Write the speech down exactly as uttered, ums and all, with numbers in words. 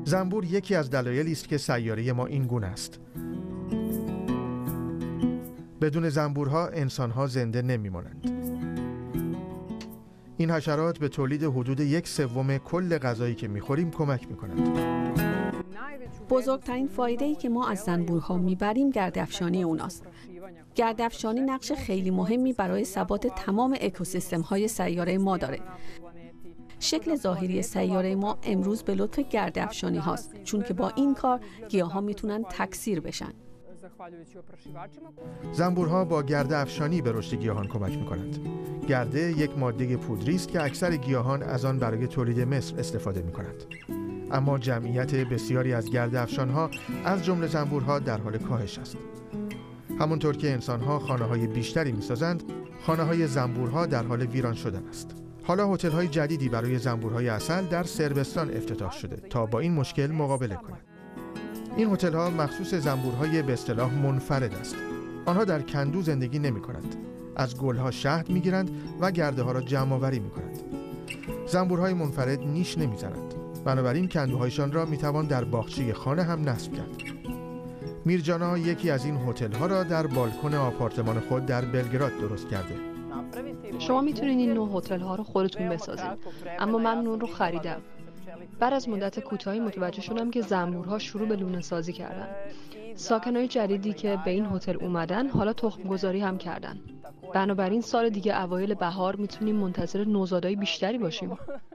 زنبور یکی از دلایلی است که سیاره ما این گونه است. بدون زنبورها انسانها زنده نمی‌مانند. این حشرات به تولید حدود یک سوم کل غذایی که می‌خوریم کمک می‌کنند. بزرگترین فایده‌ای که ما از زنبورها میبریم گرده‌افشانی اوناست. گرده‌افشانی نقش خیلی مهمی برای ثبات تمام اکوسیستم‌های سیاره ما داره. شکل ظاهری سیاره ما امروز به لطف گرده‌افشانی هاست، چون که با این کار گیاها میتونن تکثیر بشن. زنبورها با گرده افشانی به رشد گیاهان کمک می‌کنند. گرده یک ماده پودری است که اکثر گیاهان از آن برای تولید مثل استفاده می‌کنند. اما جمعیت بسیاری از گرده افشان‌ها از جمله زنبورها در حال کاهش است. همونطور که انسان‌ها خانه‌های بیشتری می‌سازند، خانه‌های زنبورها در حال ویران شدن است. حالا هتل‌های جدیدی برای زنبورهای عسل در صربستان افتتاح شده تا با این مشکل مقابله کنند. این هتل‌ها مخصوص زنبورهای به اصطلاح منفرد است. آنها در کندو زندگی نمی‌کنند. از گل‌ها شهد می‌گیرند و گرده‌ها را جمع‌آوری می‌کنند. زنبورهای منفرد نیش نمی‌زنند. بنابراین کندوهایشان را می‌توان در باغچه خانه هم نصب کرد. میرجانا یکی از این هتل‌ها را در بالکن آپارتمان خود در بلگراد درست کرده. شما میتونید این نوع هتل‌ها رو خودتون بسازید، اما من اون رو خریدم. بعد از مدت کوتاهی متوجه شدم که زنبورها شروع به لونه سازی کردن. ساکنای جدیدی که به این هتل اومدن حالا تخم گذاری هم کردن. بنابراین سال دیگه اوایل بهار میتونیم منتظر نوزادای بیشتری باشیم.